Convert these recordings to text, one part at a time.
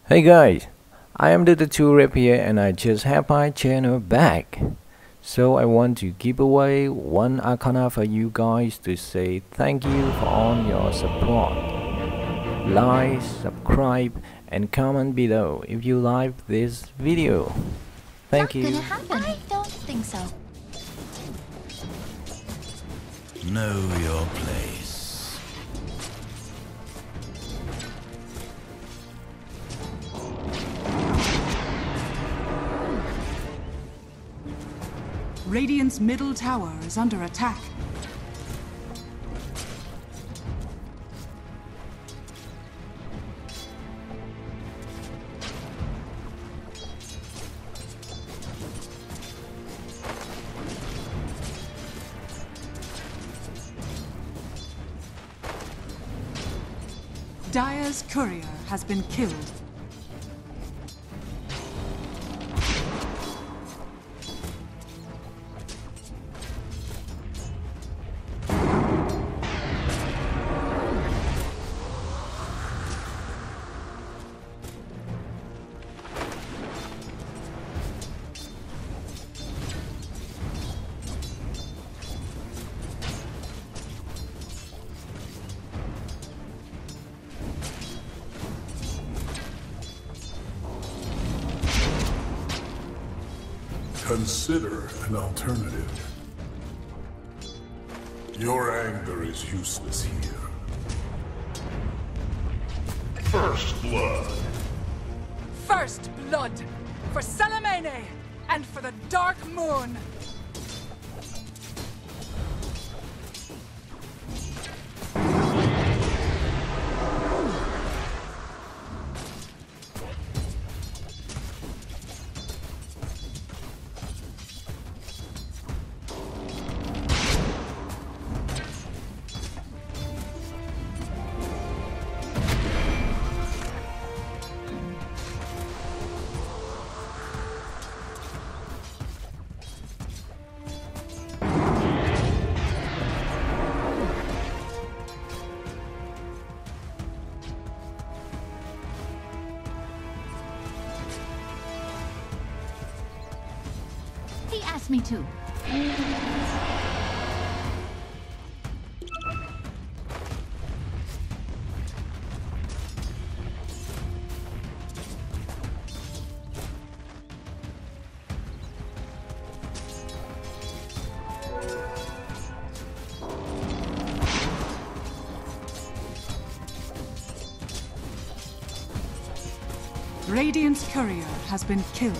Hey guys, I am the 2 Rapier and I just have my channel back. So I want to give away one Arcana for you guys to say thank you for all your support. Like, subscribe and comment below if you like this video. Thank you. Not gonna happen. I don't think so. Know your place. Radiant's middle tower is under attack. Dire's courier has been killed. Consider an alternative. Your anger is useless here. First blood. First blood for Salamene and for the Dark Moon. He asked me to. Radiant's courier has been killed.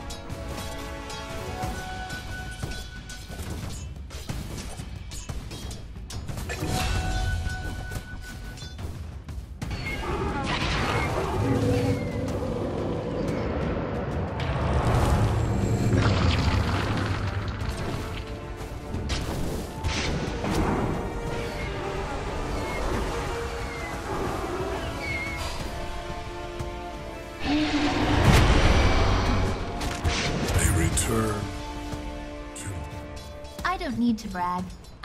I don't need to brag.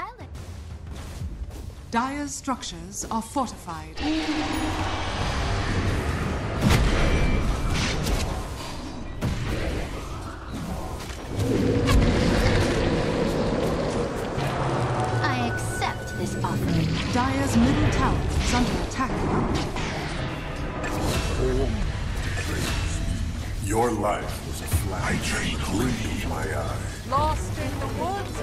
Dire's structures are fortified. I accept this offering. Dire's middle tower is under attack. Your life was a flash, a blink of my eye. Lost in the woods.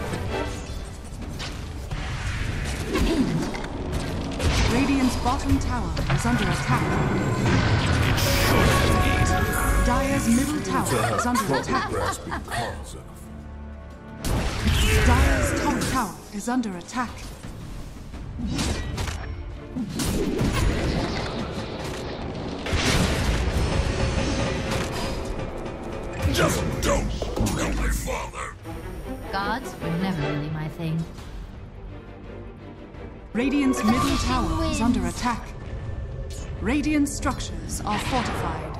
Radiant's bottom tower is under attack. Dire's middle tower is under attack. Dire's top tower is under attack. Just don't tell my father. Gods were never really my thing. Radiant's middle tower is under attack. Radiant structures are fortified.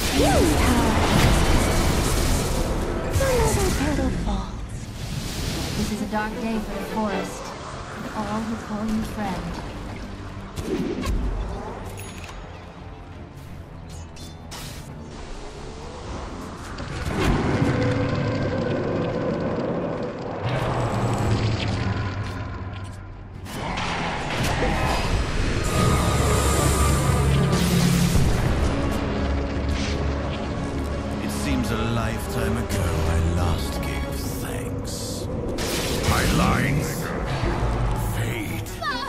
Another turtle falls. This is a dark day for the forest, and all who call you friend. It seems a lifetime ago I last gave thanks. My lines fade.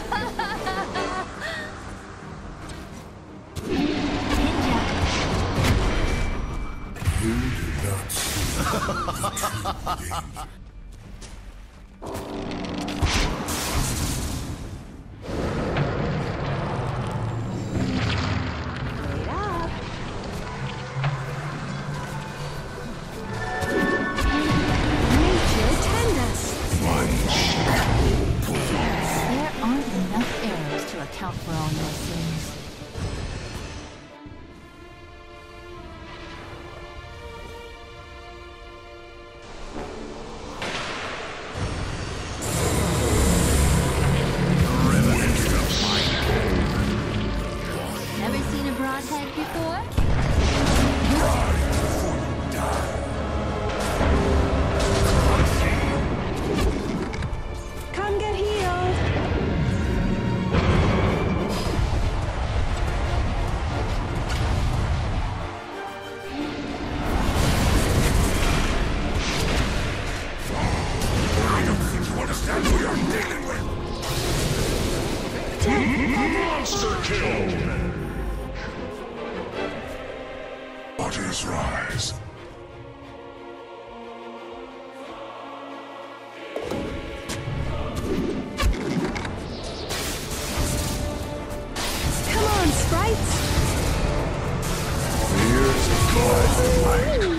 You do not see the truth. There aren't enough arrows to account for all your sins. Never seen a broadhead before? Come get healed. I don't think you understand who you're dealing with. Monster kill. Waters rise. Come on, sprites. Here's God's light.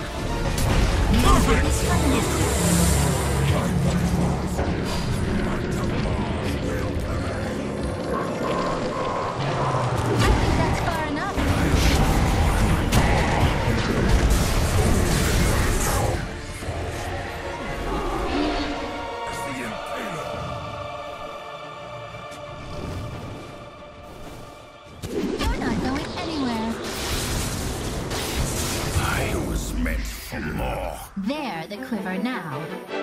I think that's far enough. The Impaler. You're not going anywhere. I was meant for more. There, the quiver now.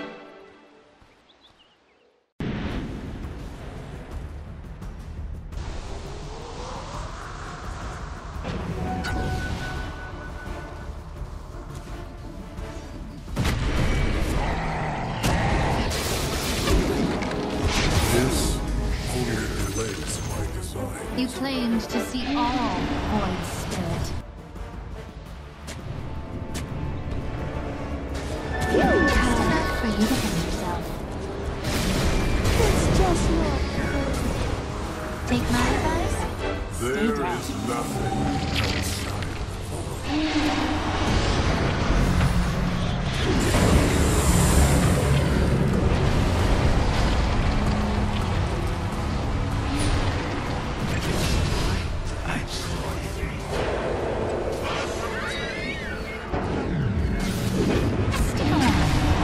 This only delays my design. You claimed to see all, Void Spirit. Just enough for you to hurt yourself. It's just not. Take my advice? There is nothing outside. Stick around.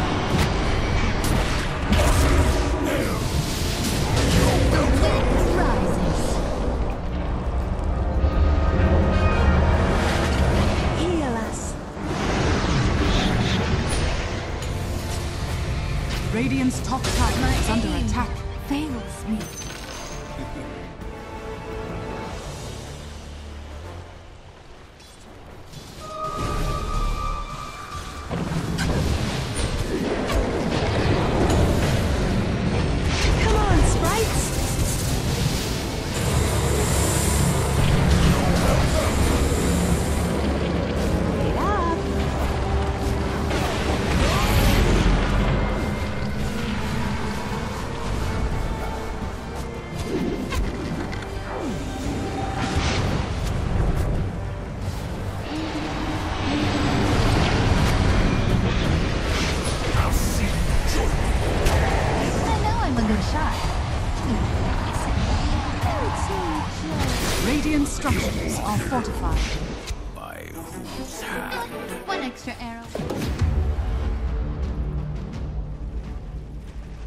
The wind rises. Heal us. Radiant's top tower is under attack. Fails me. Come on, sprites. Wait up. I know I'm a good shot. Radiant structures are fortified. By whose hand? One extra arrow.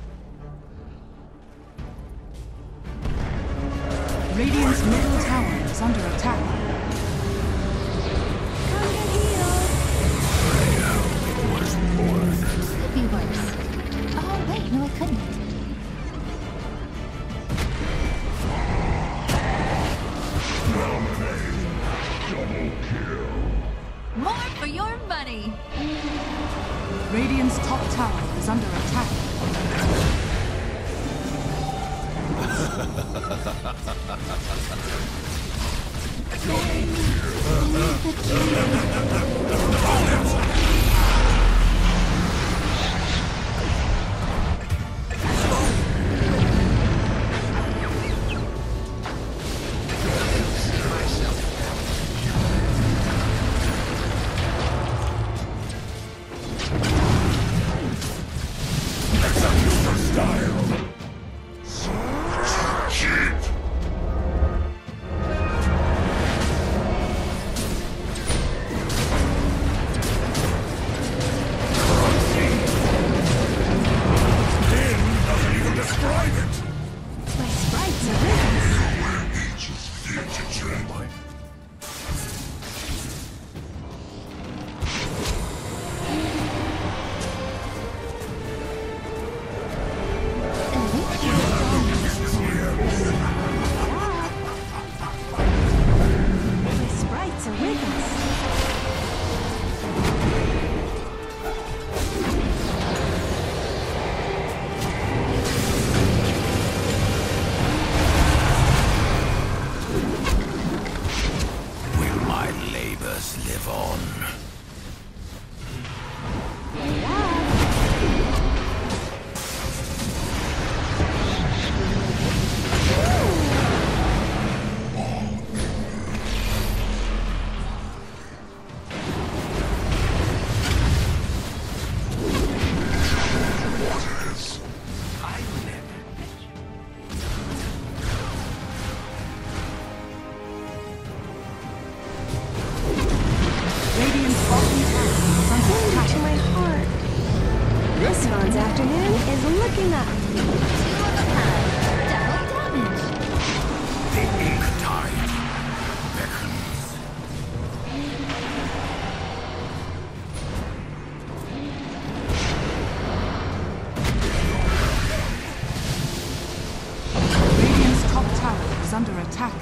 Radiant's middle tower is under attack. Come get healed. It was worth it. Could be worse. Oh, wait, no, it couldn't. More for your money. Radiant's top tower is under attack. My sprites are with us. My sprites are with us. Will my labors live on? Radiant's bottom tower is under Hold attack. to my heart. This Vaughn's afternoon is looking up. Two of a kind. Double damage. The ink tide beckons. Radiant's top tower is under attack.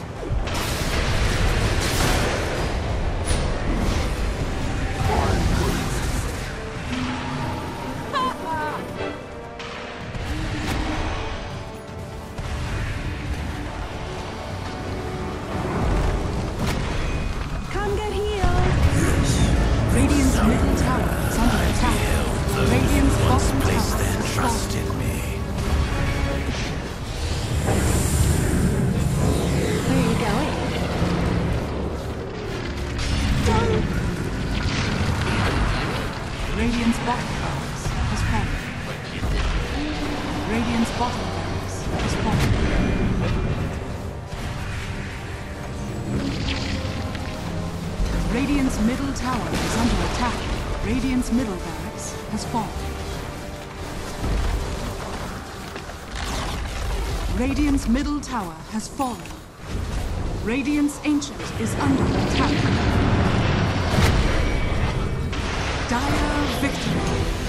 Come get healed. Radiant's middle tower is under attack. Radiant's bottom Place tower their has trust fallen. in me. Where are you going? Done. Radiant's bottom barracks has fallen. Radiant's bottom barracks has fallen. Radiant's middle tower is under attack. Radiant's middle barracks has fallen. Radiant's middle tower has fallen. Radiant's ancient is under attack. Dire victory.